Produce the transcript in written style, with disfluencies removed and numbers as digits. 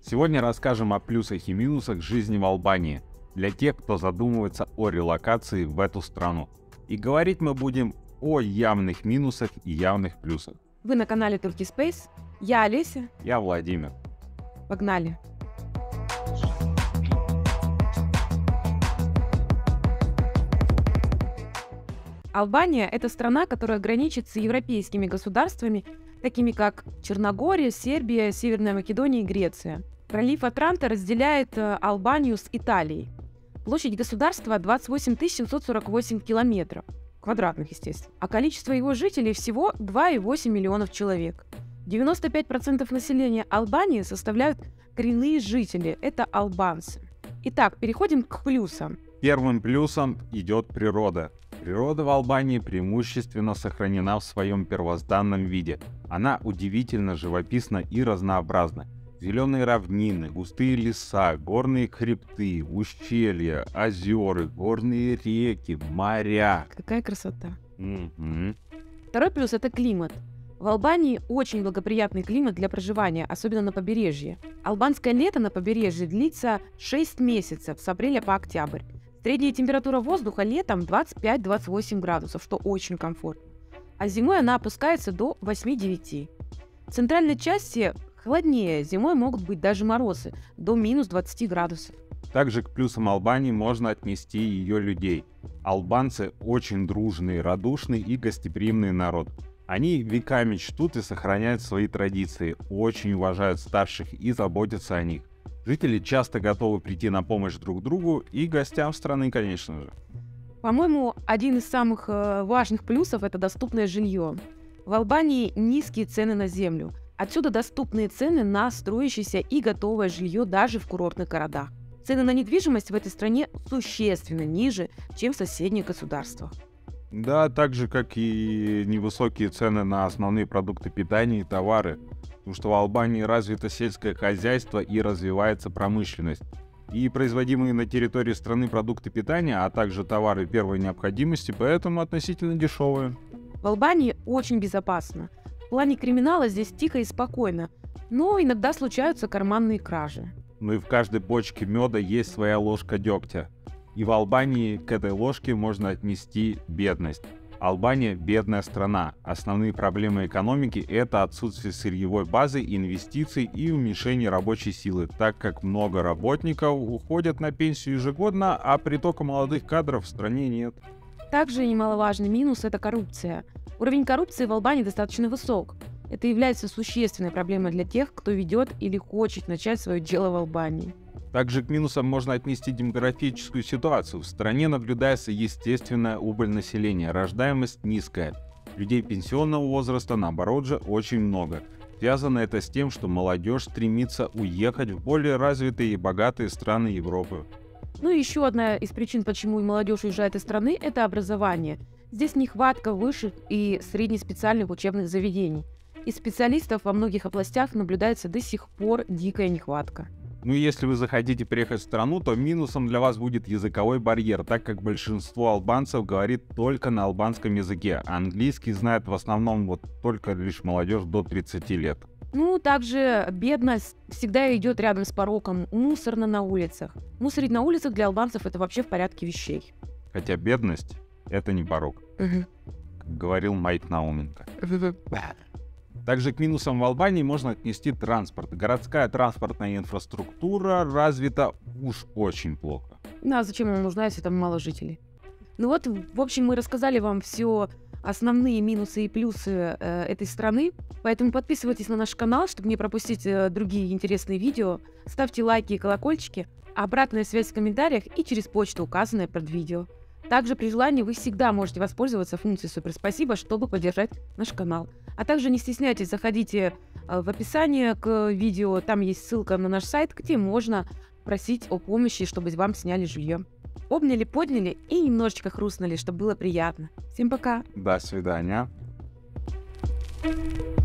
Сегодня расскажем о плюсах и минусах жизни в Албании для тех, кто задумывается о релокации в эту страну. И говорить мы будем о явных минусах и явных плюсах. Вы на канале Turkey Space. Я Олеся. Я Владимир. Погнали. Албания – это страна, которая граничит с европейскими государствами, такими как Черногория, Сербия, Северная Македония и Греция. Пролив Отранто разделяет Албанию с Италией. Площадь государства 28 748 километров, квадратных, естественно, а количество его жителей всего 2,8 миллионов человек. 95% населения Албании составляют коренные жители – это албанцы. Итак, переходим к плюсам. Первым плюсом идет природа. Природа в Албании преимущественно сохранена в своем первозданном виде. Она удивительно живописна и разнообразна. Зеленые равнины, густые леса, горные хребты, ущелья, озера, горные реки, моря. Какая красота. Мгм. Второй плюс – это климат. В Албании очень благоприятный климат для проживания, особенно на побережье. Албанское лето на побережье длится 6 месяцев, с апреля по октябрь. Средняя температура воздуха летом 25-28 градусов, что очень комфортно. А зимой она опускается до 8-9. В центральной части холоднее, зимой могут быть даже морозы, до минус 20 градусов. Также к плюсам Албании можно отнести ее людей. Албанцы очень дружный, радушный и гостеприимный народ. Они веками чтут и сохраняют свои традиции, очень уважают старших и заботятся о них. Жители часто готовы прийти на помощь друг другу и гостям страны, конечно же. По-моему, один из самых важных плюсов – это доступное жилье. В Албании низкие цены на землю. Отсюда доступные цены на строящееся и готовое жилье даже в курортных городах. Цены на недвижимость в этой стране существенно ниже, чем в соседних государствах. Да, так же, как и невысокие цены на основные продукты питания и товары. Потому что в Албании развито сельское хозяйство и развивается промышленность. И производимые на территории страны продукты питания, а также товары первой необходимости, поэтому относительно дешевые. В Албании очень безопасно. В плане криминала здесь тихо и спокойно, но иногда случаются карманные кражи. Ну и в каждой бочке меда есть своя ложка дегтя. И в Албании к этой ложке можно отнести бедность. Албания – бедная страна. Основные проблемы экономики – это отсутствие сырьевой базы, инвестиций и уменьшение рабочей силы, так как много работников уходят на пенсию ежегодно, а притока молодых кадров в стране нет. Также немаловажный минус – это коррупция. Уровень коррупции в Албании достаточно высок. Это является существенной проблемой для тех, кто ведет или хочет начать свое дело в Албании. Также к минусам можно отнести демографическую ситуацию. В стране наблюдается естественная убыль населения, рождаемость низкая. Людей пенсионного возраста, наоборот же, очень много. Связано это с тем, что молодежь стремится уехать в более развитые и богатые страны Европы. Ну и еще одна из причин, почему молодежь уезжает из страны – это образование. Здесь нехватка высших и среднеспециальных учебных заведений. Из специалистов во многих областях наблюдается до сих пор дикая нехватка. Ну и если вы захотите приехать в страну, то минусом для вас будет языковой барьер, так как большинство албанцев говорит только на албанском языке, а английский знает в основном только лишь молодежь до 30 лет. Ну, также бедность всегда идет рядом с пороком, мусорно на улицах. Мусорить на улицах для албанцев – это вообще в порядке вещей. Хотя бедность – это не порок, как говорил Майк Науменко. Также к минусам в Албании можно отнести транспорт. Городская транспортная инфраструктура развита уж очень плохо. Ну, а зачем она нужна, если там мало жителей? Ну вот, в общем, мы рассказали вам все основные минусы и плюсы этой страны. Поэтому подписывайтесь на наш канал, чтобы не пропустить другие интересные видео. Ставьте лайки и колокольчики. Обратная связь в комментариях и через почту, указанную под видео. Также при желании вы всегда можете воспользоваться функцией «Супер спасибо», чтобы поддержать наш канал. А также не стесняйтесь, заходите в описание к видео, там есть ссылка на наш сайт, где можно просить о помощи, чтобы вам сняли жилье. Обняли, подняли и немножечко хрустнули, чтобы было приятно. Всем пока! До свидания.